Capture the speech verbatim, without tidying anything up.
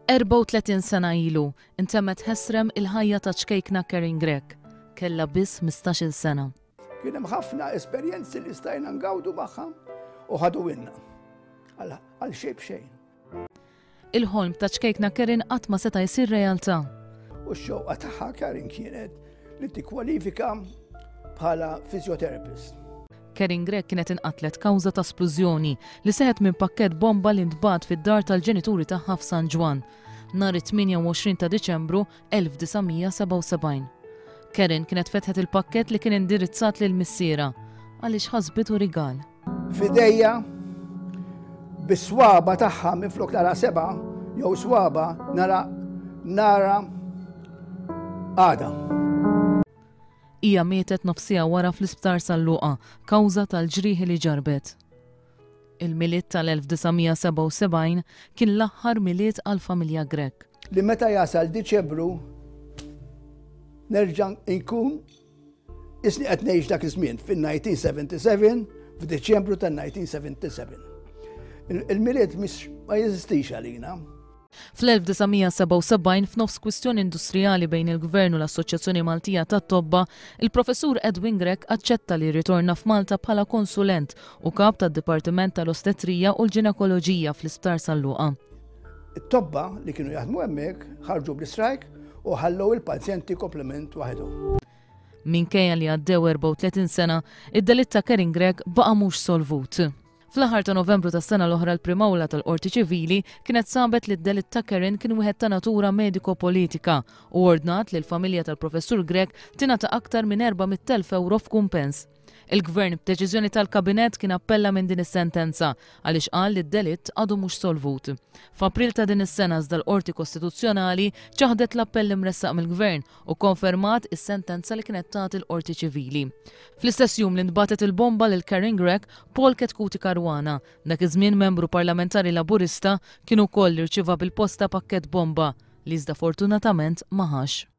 erba' u tletin sena ilu intemet ħesrem il-ħajja ta' ċkejkna Karen Grech. Kella biss mistax-il sena. Kien hemm ħafna esperjenzi li stajna ngawdu magħha u ħadu winna għal xejn b'xejn. Il-ħolm ta' ċkejkna Karen qatt ma seta' jsir realtà. U x-xewqa tagħha Karen kienet li tikkwalifika bħala physiotherapist. Karen Grech kienet inqatlet kawża ta' splużjoni li seħet minn pakkett bomba li ntbagħat fid-dar tal-ġenituri tagħha f'San Ġwan nhar it-tminja u għoxrin ta' Diċembru elf tisgħumija sebgħa u sebgħin. Karen kienet fetħet il-pakkett li kien indirizzat lil missiera għaliex ħasbitu rigal. Fidejja bis-swaba tagħha minflok nara seba' jew swaba nara nara għada. Hija mietet nofsija wara fl-isptar San-Luqa kawża tal-ġrieħi li ġarbet. Il-miliet tal-elf tisgħumija sebgħa u sebgħin kien l-aħħar miliet għall-familja Grech. Li meta jasal Diċembru nerġa' nkun isni qed ngħix dak iż-żmien fin-nineteen seventy-seven f'Diċembru tan-nineteen seventy-seven. Il-miliet ma jeżistix għalina. Fl-elf tisgħumija sebgħa u sebgħin f'nofs kwistjoni industrijali bejn il-Gvern u l-Assoċjazzjoni Maltija tat-Tobba, il-Professur Edwin Grech aċċetta li ritorna f'Malta bħala konsulent u kap tad-Dipartiment tal-Ostetrija u l-Ġinekoloġija fl-Isptar San-Luqa. It-Tobba li kienu jaħdmu hemmhekk ħarġu bl-istrajk u ħallew il-pazjenti komplement waħedhom. Minkejja li għaddew erba' u tletin sena, id-delitt ta' Karen Grech baqa' mhux solvut. Fl-aħħar ta' Novembru tas-sena l-oħra l-Primawla tal-Qorti Ċivili kienet sabet li d-delitt ta' Karen kien wieħed ta' natura mediko-politika u ordnat li l-familja tal-Professur Grech tingħata aktar minn erba'miet elf euro f'kumpens. Il-Gvern b'deċiżjoni tal-Kabinett kien appella minn din is-sentenza għaliex qal li d-delitt għadu mhux solvut. F'April ta' din is-sena iżda l-Qorti Kostituzzjonali ċaħdet l-appell imressaq mill-Gvern u konfermat is-sentenza li kienet tagħti l-Qorti Ċivili. Fl-istess jum li ntbatet il-bomba lil Karen Grech, Paul Ketkuti Karwana, dak iż-żmien membru parlamentari Laburista, kien ukoll irċieva bil-posta pakkett bomba li iżda fortunatament ma ħax.